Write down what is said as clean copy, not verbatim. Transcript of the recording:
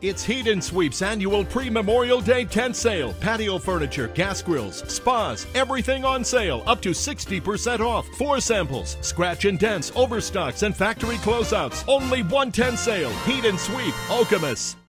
It's Heat and Sweep's annual pre-Memorial Day tent sale. Patio furniture, gas grills, spas, everything on sale, up to 60% off. 4 samples, scratch and dents, overstocks, and factory closeouts. Only one tent sale. Heat and Sweep, Okemos.